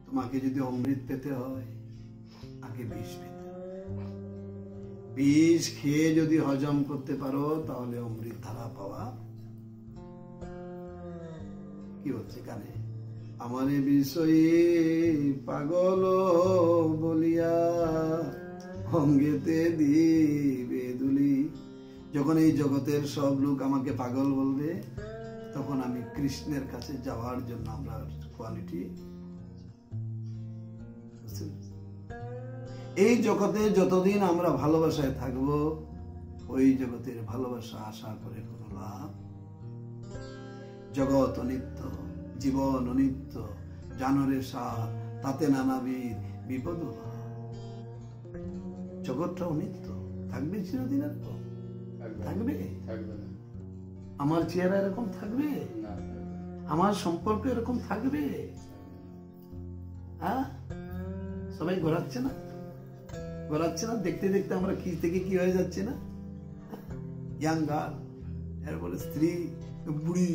তোমাকে যদি অমৃত পেতে হয় আগে বিষ পেতে হয়। বিষ খেয়ে যদি হজম করতে পারো তাহলে অমৃত ধারা পাওয়া। কি হচ্ছে কানে? আমারে বিষয়ে পাগল বলিয়া অঙ্গেতে দিবে দুলি। যখন এই জগতের সব লোক আমাকে পাগল বলবে তখন আমি কৃষ্ণের কাছে যাওয়ার জন্য আমরা কোয়ালিটি। এই জগতে যতদিন আমরা ভালোবাসায় থাকবো ওই জগতের ভালোবাসা আশা করে কোনো লাভ। জগৎ অনিত্য, জীবন অনিত্য, জানরে সার তাতে নানাবিধ বিপদ। জগৎটা অনিত্য, থাকবে চিরদিন এরকম? থাকবে? আমার চেহারা এরকম থাকবে? আমার সম্পর্ক এরকম থাকবে? হ্যাঁ, সবাই ঘোরাচ্ছে না? ঘোরাচ্ছে না? দেখতে দেখতে আমরা কি থেকে কি হয়ে যাচ্ছে না? ইয়াং গার্ল, এরপরে স্ত্রী, বুড়ি,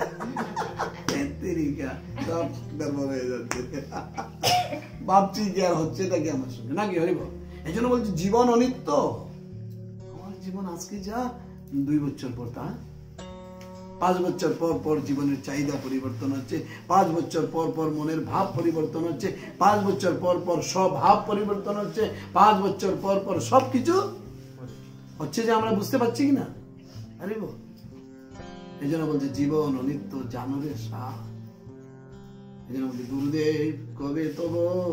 সব গড়বড় হয়ে যাচ্ছে। ভাবছি যে আর হচ্ছে নাকি আমার সঙ্গে, নাকি হরিব? এই জন্য বলছি জীবন অনিত্য। আমার জীবন আজকে যা, 2 বছর পর তা, 5 বছর পর পর জীবনের চাহিদা পরিবর্তন হচ্ছে, 5 বছর পর পর মনের ভাব পরিবর্তন হচ্ছে, 5 বছর পর পর স্বভাব পরিবর্তন হচ্ছে, 5 বছর পর পর সবকিছু হচ্ছে যে আমরা বুঝতে পারছি কিনা? আরে এই জন্য বলছে জীবন অনিত্য, জানরে সার। এই জন্য বলছে গুরুদেব কবে তব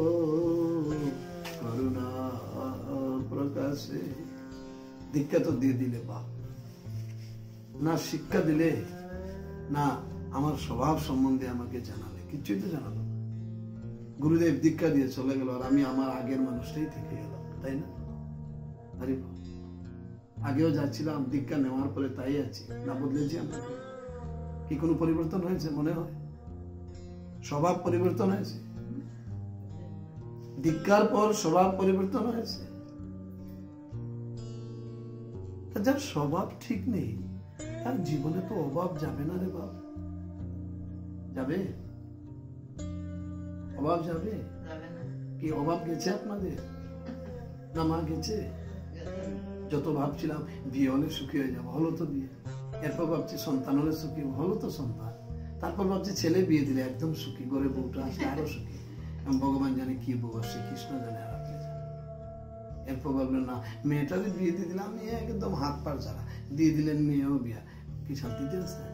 করুণা প্রকাশে। দীক্ষা তো দিয়ে দিলে বাপ, না শিক্ষা দিলে, না আমার স্বভাব সম্বন্ধে আমাকে জানালে, কিছুই তো জানালো। গুরুদেব দীক্ষা দিয়ে চলে গেল আর আমি আমার আগের মানুষটাই থেকে গেলাম, তাই না? আরে আগেও যাচ্ছিলাম, দীক্ষা নেওয়ার পরে তাই আছি, না বদলেছি আমরা? কি কোনো পরিবর্তন হয়েছে মনে হয়? স্বভাব পরিবর্তন হয়েছে? দীক্ষার পর স্বভাব পরিবর্তন হয়েছে? যার স্বভাব ঠিক নেই তার জীবনে তো অভাব যাবে না রে বাপ। যাবে? অভাব যাবে? কি অভাব গেছে আপনাদের? না মা গেছে? যত ভাবছিলাম বিয়ে হলে সুখী হয়ে যাবো, হলো তো বিয়ে। এরপর ভাবছি সন্তান হলে সুখী, হলো তো সন্তান। তারপর ভাবছি ছেলে বিয়ে দিলে একদম সুখী, ঘরে বউটা আসলে আরো সুখী। ভগবান জানে কি বউ আসছে, কৃষ্ণ জানে আর আপনি জানেন। এরপর ভাবলেন না মেয়েটাকে বিয়ে দিয়ে দিলাম, মেয়ে একদম হাত পার ছাড়া, দিয়ে দিলেন মেয়েও বিয়া। কি শান্তি দিয়েছে?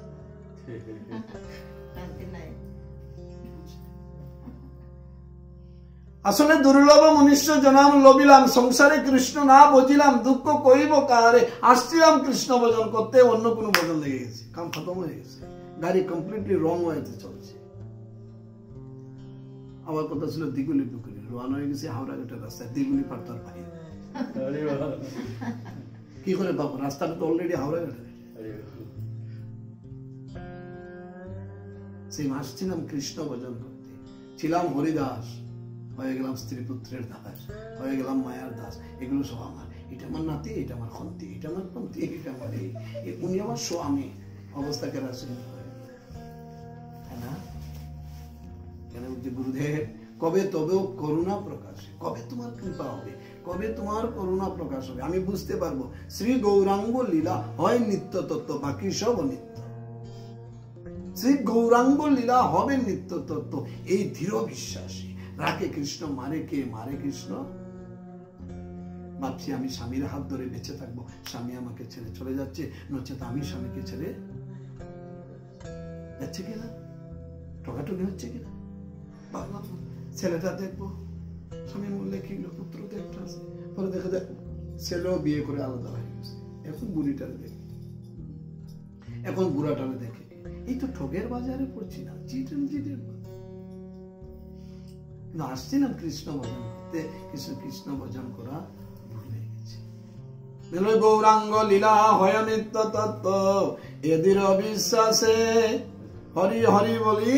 আসলে দুর্লভ মনুষ্য জনাম লবিলাম, সংসারে কৃষ্ণ না বুঝিলাম, দুঃখ কইব কারে। আসছিলাম কৃষ্ণ ভজন করতে, অন্য কোনো ভজন লেগে গেছে, কাম খতম হয়ে গেছে, গাড়ি কমপ্লিটলি রং ওয়েতে চলছে। আমার কথা ছিল দিগুলি পুকুরি, রোয়ান হয়ে গেছে হাওড়া ঘাটের রাস্তায়, দিগুলি পারতার পাই। কি করে পাবো? রাস্তাটা তো অলরেডি হাওড়া ঘাটে। সেই আসছিলাম কৃষ্ণ ভজন করতে, ছিলাম হরিদাস, হয়ে গেলাম স্ত্রী পুত্রের দাস, হয়ে গেলাম মায়ার দাস। এগুলো সব আমার, এটা আমার নাতি, এটা আমার খন্তি, এটা আমার খন্তি, এটা আমার এই, উনি আমার স্বামী। অবস্থা কেন আছে? তাই না? কেন বলছে গুরুদেব কবে তবেও করুণা প্রকাশ, কবে তোমার কৃপা হবে, কবে তোমার করুণা প্রকাশ হবে, আমি বুঝতে পারবো শ্রী গৌরাঙ্গ লীলা হয় নিত্য তত্ত্ব, বাকি সব অনিত্য। শ্রী গৌরাঙ্গ লীলা হবে নিত্য তত্ত্ব, এই দৃঢ় বিশ্বাসী। রাখে কৃষ্ণ, মারে কে? মারে কৃষ্ণ। ভাবছি আমি স্বামীর হাত ধরে বেঁচে থাকবো, স্বামী আমাকে ছেড়ে চলে যাচ্ছে, নচেত আমি স্বামীকে ছেড়ে যাচ্ছে কিনা, ঠকাঠকি হচ্ছে কিনা। ভাবলাম ছেলেটা দেখবো, স্বামী মূল্যে কি পুত্র দেখতে আছে, পরে দেখা যায় ছেলেও বিয়ে করে আলাদা হয়ে গেছে। এখন বুড়িটারে দেখে, এখন বুড়াটারে দেখে, এই তো ঠগের বাজারে পড়ছি না, চিটেন। আসছিলাম কৃষ্ণ ভজন করতে, কৃষ্ণ ভজন করা ভুলে গেছি। গৌরাঙ্গ লীলা হয় নিত্য তত্ত্ব, এদের অবিশ্বাসে হরি হরি বলি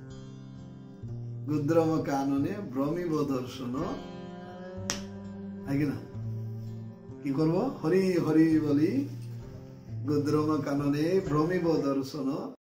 গুদ্রম কাননে ভ্রমিব দর্শন। না কি করবো? হরি হরি বলি গুদ্রম কাননে ভ্রমিব দর্শন।